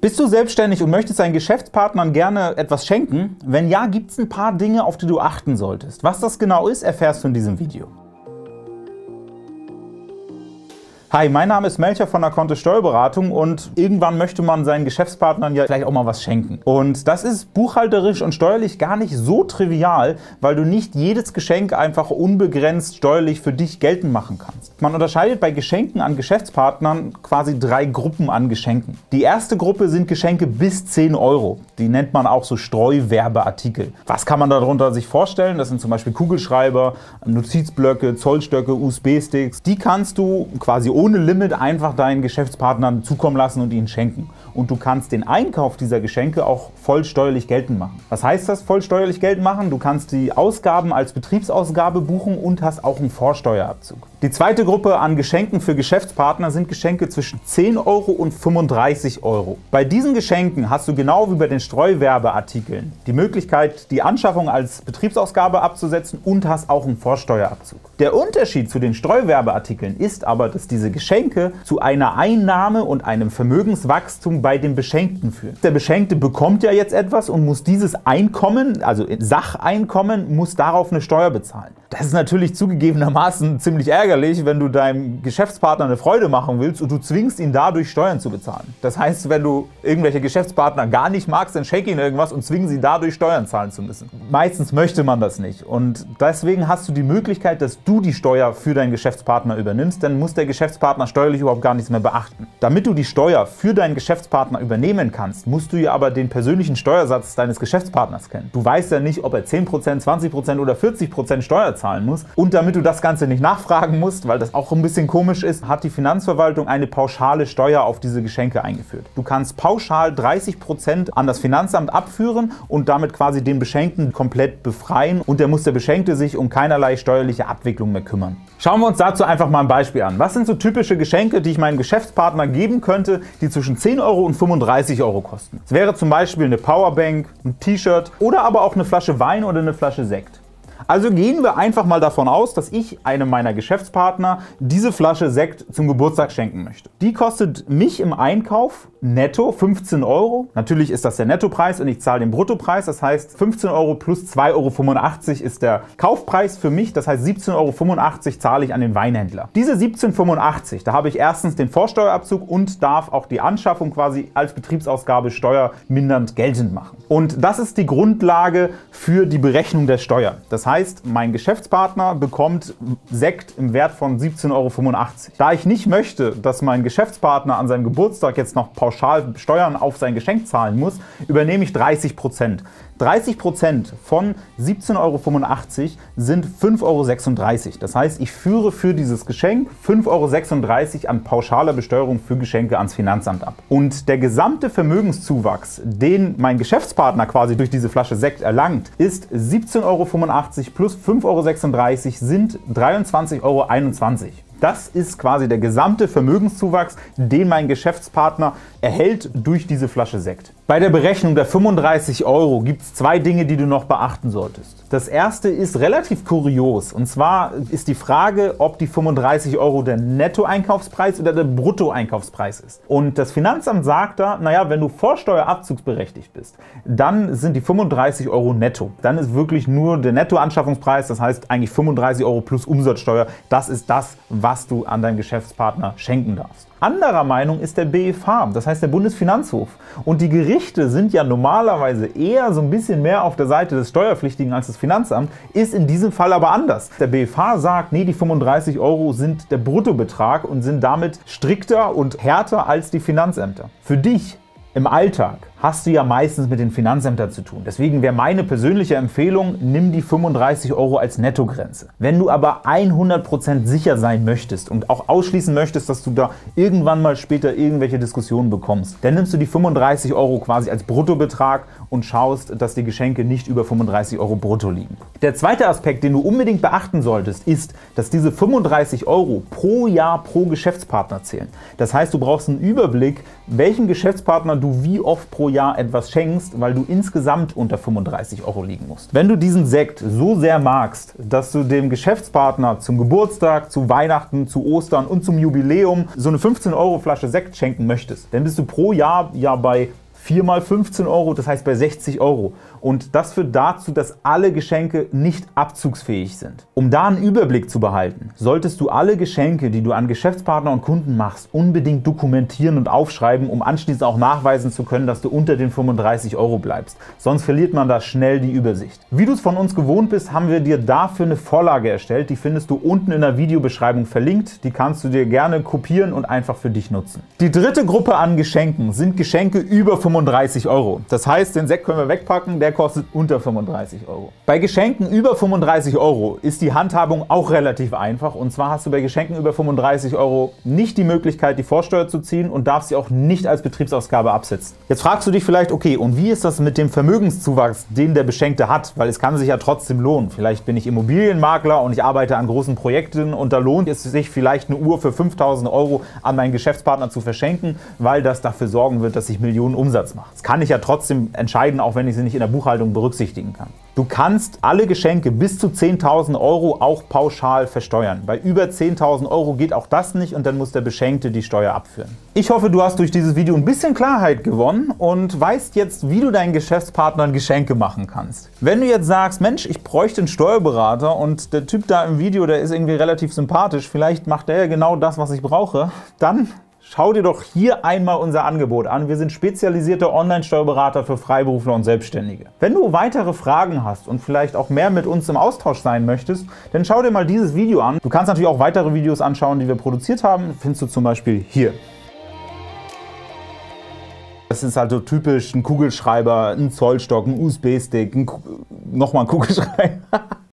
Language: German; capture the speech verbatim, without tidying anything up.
Bist du selbstständig und möchtest deinen Geschäftspartnern gerne etwas schenken? Wenn ja, gibt es ein paar Dinge, auf die du achten solltest. Was das genau ist, erfährst du in diesem Video. Hi, mein Name ist Melcher von der Kontist Steuerberatung und irgendwann möchte man seinen Geschäftspartnern ja vielleicht auch mal was schenken. Und das ist buchhalterisch und steuerlich gar nicht so trivial, weil du nicht jedes Geschenk einfach unbegrenzt steuerlich für dich geltend machen kannst. Man unterscheidet bei Geschenken an Geschäftspartnern quasi drei Gruppen an Geschenken. Die erste Gruppe sind Geschenke bis zehn Euro. Die nennt man auch so Streuwerbeartikel. Was kann man darunter sich vorstellen? Das sind zum Beispiel Kugelschreiber, Notizblöcke, Zollstöcke, U S B-Sticks. Die kannst du quasi ohne Limit einfach deinen Geschäftspartnern zukommen lassen und ihnen schenken. Und du kannst den Einkauf dieser Geschenke auch voll steuerlich geltend machen. Was heißt das, voll steuerlich geltend machen? Du kannst die Ausgaben als Betriebsausgabe buchen und hast auch einen Vorsteuerabzug. Die zweite Gruppe an Geschenken für Geschäftspartner sind Geschenke zwischen zehn Euro und fünfunddreißig Euro. Bei diesen Geschenken hast du genau wie bei den Streuwerbeartikeln die Möglichkeit, die Anschaffung als Betriebsausgabe abzusetzen und hast auch einen Vorsteuerabzug. Der Unterschied zu den Streuwerbeartikeln ist aber, dass diese Geschenke zu einer Einnahme und einem Vermögenswachstum bei dem Beschenkten führen. Der Beschenkte bekommt ja jetzt etwas und muss dieses Einkommen, also Sacheinkommen, muss darauf eine Steuer bezahlen. Das ist natürlich zugegebenermaßen ziemlich ärgerlich, wenn du deinem Geschäftspartner eine Freude machen willst und du zwingst ihn dadurch, Steuern zu bezahlen. Das heißt, wenn du irgendwelche Geschäftspartner gar nicht magst, dann schenk ihnen irgendwas und zwingen sie dadurch, Steuern zahlen zu müssen. Meistens möchte man das nicht und deswegen hast du die Möglichkeit, dass du die Steuer für deinen Geschäftspartner übernimmst, dann muss der Geschäftspartner steuerlich überhaupt gar nichts mehr beachten. Damit du die Steuer für deinen Geschäftspartner übernehmen kannst, musst du ja aber den persönlichen Steuersatz deines Geschäftspartners kennen. Du weißt ja nicht, ob er zehn Prozent, zwanzig Prozent oder vierzig Prozent Steuer zahlen muss. Und damit du das Ganze nicht nachfragen musst, weil das auch ein bisschen komisch ist, hat die Finanzverwaltung eine pauschale Steuer auf diese Geschenke eingeführt. Du kannst pauschal dreißig Prozent an das Finanzamt abführen und damit quasi den Beschenkten komplett befreien und der muss der Beschenkte sich um keinerlei steuerliche Abwicklung mehr kümmern. Schauen wir uns dazu einfach mal ein Beispiel an. Was sind so typische Geschenke, die ich meinem Geschäftspartner geben könnte, die zwischen zehn Euro und fünfunddreißig Euro kosten? Es wäre zum Beispiel eine Powerbank, ein T-Shirt oder aber auch eine Flasche Wein oder eine Flasche Sekt. Also gehen wir einfach mal davon aus, dass ich einem meiner Geschäftspartner diese Flasche Sekt zum Geburtstag schenken möchte. Die kostet mich im Einkauf netto fünfzehn Euro. Natürlich ist das der Nettopreis und ich zahle den Bruttopreis. Das heißt, fünfzehn Euro plus zwei Euro fünfundachtzig ist der Kaufpreis für mich. Das heißt, siebzehn Euro fünfundachtzig zahle ich an den Weinhändler. Diese siebzehn Euro fünfundachtzig, da habe ich erstens den Vorsteuerabzug und darf auch die Anschaffung quasi als Betriebsausgabe steuermindernd geltend machen. Und das ist die Grundlage für die Berechnung der Steuer. Das heißt, mein Geschäftspartner bekommt Sekt im Wert von siebzehn Euro fünfundachtzig. Da ich nicht möchte, dass mein Geschäftspartner an seinem Geburtstag jetzt noch pauschal Steuern auf sein Geschenk zahlen muss, übernehme ich dreißig Prozent. dreißig Prozent von siebzehn Euro fünfundachtzig sind fünf Euro sechsunddreißig. Das heißt, ich führe für dieses Geschenk fünf Euro sechsunddreißig an pauschaler Besteuerung für Geschenke ans Finanzamt ab. Und der gesamte Vermögenszuwachs, den mein Geschäftspartner quasi durch diese Flasche Sekt erlangt, ist siebzehn Euro fünfundachtzig plus fünf Euro sechsunddreißig sind dreiundzwanzig Euro einundzwanzig. Das ist quasi der gesamte Vermögenszuwachs, den mein Geschäftspartner erhält durch diese Flasche Sekt. Bei der Berechnung der fünfunddreißig Euro gibt es zwei Dinge, die du noch beachten solltest. Das erste ist relativ kurios und zwar ist die Frage, ob die fünfunddreißig Euro der Nettoeinkaufspreis oder der Bruttoeinkaufspreis ist. Und das Finanzamt sagt da, naja, wenn du vorsteuerabzugsberechtigt bist, dann sind die fünfunddreißig Euro netto. Dann ist wirklich nur der Nettoanschaffungspreis, das heißt eigentlich fünfunddreißig Euro plus Umsatzsteuer, das ist das, was du an deinen Geschäftspartner schenken darfst. Anderer Meinung ist der B F H, das heißt der Bundesfinanzhof. Und die Gerichte sind ja normalerweise eher so ein bisschen mehr auf der Seite des Steuerpflichtigen als das Finanzamt, ist in diesem Fall aber anders. Der B F H sagt, nee, die fünfunddreißig Euro sind der Bruttobetrag und sind damit strikter und härter als die Finanzämter. Für dich im Alltag hast du ja meistens mit den Finanzämtern zu tun. Deswegen wäre meine persönliche Empfehlung, nimm die fünfunddreißig Euro als Nettogrenze. Wenn du aber hundert Prozent sicher sein möchtest und auch ausschließen möchtest, dass du da irgendwann mal später irgendwelche Diskussionen bekommst, dann nimmst du die fünfunddreißig Euro quasi als Bruttobetrag und schaust, dass die Geschenke nicht über fünfunddreißig Euro brutto liegen. Der zweite Aspekt, den du unbedingt beachten solltest, ist, dass diese fünfunddreißig Euro pro Jahr pro Geschäftspartner zählen. Das heißt, du brauchst einen Überblick, welchen Geschäftspartner du wie oft pro Jahr Jahr etwas schenkst, weil du insgesamt unter fünfunddreißig Euro liegen musst. Wenn du diesen Sekt so sehr magst, dass du dem Geschäftspartner zum Geburtstag, zu Weihnachten, zu Ostern und zum Jubiläum so eine fünfzehn Euro Flasche Sekt schenken möchtest, dann bist du pro Jahr ja bei vier mal fünfzehn Euro, das heißt bei sechzig Euro. Und das führt dazu, dass alle Geschenke nicht abzugsfähig sind. Um da einen Überblick zu behalten, solltest du alle Geschenke, die du an Geschäftspartner und Kunden machst, unbedingt dokumentieren und aufschreiben, um anschließend auch nachweisen zu können, dass du unter den fünfunddreißig Euro bleibst. Sonst verliert man da schnell die Übersicht. Wie du es von uns gewohnt bist, haben wir dir dafür eine Vorlage erstellt. Die findest du unten in der Videobeschreibung verlinkt. Die kannst du dir gerne kopieren und einfach für dich nutzen. Die dritte Gruppe an Geschenken sind Geschenke über fünfunddreißig Euro. Das heißt, den Sekt können wir wegpacken, der kostet unter fünfunddreißig Euro. Bei Geschenken über fünfunddreißig Euro ist die Handhabung auch relativ einfach. Und zwar hast du bei Geschenken über fünfunddreißig Euro nicht die Möglichkeit, die Vorsteuer zu ziehen und darfst sie auch nicht als Betriebsausgabe absetzen. Jetzt fragst du dich vielleicht, okay, und wie ist das mit dem Vermögenszuwachs, den der Beschenkte hat? Weil es kann sich ja trotzdem lohnen. Vielleicht bin ich Immobilienmakler und ich arbeite an großen Projekten und da lohnt es sich vielleicht eine Uhr für fünftausend Euro an meinen Geschäftspartner zu verschenken, weil das dafür sorgen wird, dass ich Millionen Umsatz mache. Das kann ich ja trotzdem entscheiden, auch wenn ich sie nicht in der Buchhaltung berücksichtigen kann. Du kannst alle Geschenke bis zu zehntausend Euro auch pauschal versteuern. Bei über zehntausend Euro geht auch das nicht und dann muss der Beschenkte die Steuer abführen. Ich hoffe, du hast durch dieses Video ein bisschen Klarheit gewonnen und weißt jetzt, wie du deinen Geschäftspartnern Geschenke machen kannst. Wenn du jetzt sagst, Mensch, ich bräuchte einen Steuerberater und der Typ da im Video, der ist irgendwie relativ sympathisch, vielleicht macht der ja genau das, was ich brauche, dann schau dir doch hier einmal unser Angebot an. Wir sind spezialisierte Online-Steuerberater für Freiberufler und Selbstständige. Wenn du weitere Fragen hast und vielleicht auch mehr mit uns im Austausch sein möchtest, dann schau dir mal dieses Video an. Du kannst natürlich auch weitere Videos anschauen, die wir produziert haben. Findest du zum Beispiel hier. Das ist halt so typisch ein Kugelschreiber, ein Zollstock, ein U S B-Stick, nochmal ein Kugelschreiber.